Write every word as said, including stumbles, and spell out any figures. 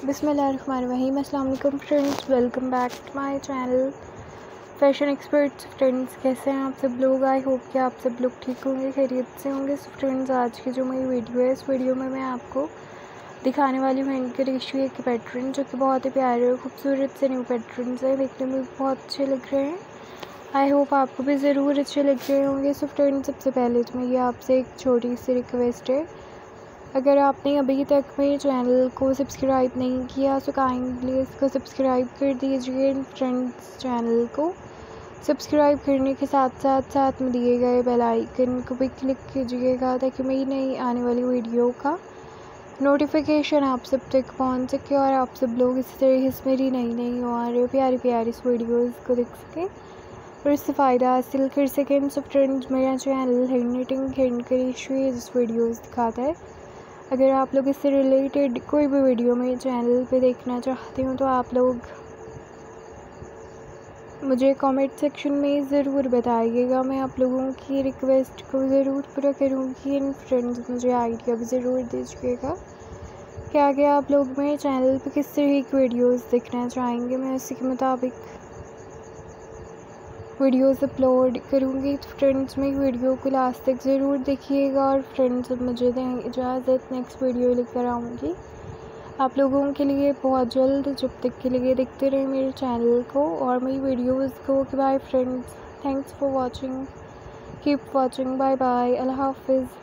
बिस्मिल्लाहिर्रहमानिर्रहीम। अस्सलाम वालेकुम friends, welcome back to my channel fashion experts. Friends, कैसे हैं आप सब लोग? आई होप कि आप सब लोग ठीक होंगे, खैरियत से होंगे। सो फ्रेंड्स, आज की जो मेरी वीडियो है, इस वीडियो में मैं आपको दिखाने वाली हूँ हैंड के रेशुए के पैटर्न, जो कि बहुत ही प्यारे और खूबसूरत से न्यू पैटर्न्स हैं। देखने में बहुत अच्छे लग रहे हैं। आई होप आपको भी ज़रूर अच्छे लग रहे होंगे। सो फ्रेंड्स, सबसे पहले तो मेरी आपसे एक छोटी सी रिक्वेस्ट है, अगर आपने अभी तक मेरे चैनल को सब्सक्राइब नहीं किया तो काइंडली इसको सब्सक्राइब कर दीजिए। फ्रेंड्स, चैनल को सब्सक्राइब करने के साथ साथ साथ में दिए गए बेल आइकन को भी क्लिक कीजिएगा, ताकि मेरी नई आने वाली वीडियो का नोटिफिकेशन आप सब तक पहुंच सके और आप सब लोग इस तरह से मेरी नई नई और प्यारी प्यारी वीडियोज़ को देख सकें और इससे फ़ायदा हासिल कर सकें। सो फ्रेंड्स, मेरा channel hand knitting hand crochets videos दिखाता है। अगर आप लोग इससे रिलेटेड कोई भी वीडियो मेरे चैनल पे देखना चाहते हो तो आप लोग मुझे कमेंट सेक्शन में ज़रूर बताइएगा। मैं आप लोगों की रिक्वेस्ट को ज़रूर पूरा करूँगी। एंड फ्रेंड्स, मुझे आइडिया भी ज़रूर दीजिएगा कि आगे आप लोग मेरे चैनल पे किस तरह की वीडियोज़ देखना चाहेंगे। मैं उसी के मुताबिक वीडियोज़ अपलोड करूँगी। तो फ्रेंड्स, मेरी वीडियो को लास्ट तक ज़रूर देखिएगा। और फ्रेंड्स, अब मुझे दें इजाज़त, नेक्स्ट वीडियो लेकर आऊँगी आप लोगों के लिए बहुत जल्द। जब तक के लिए देखते रहे मेरे चैनल को और मेरी वीडियोज़ को। कि bye friends, thanks for watching, keep watching, bye bye, अल्लाह हाफिज़।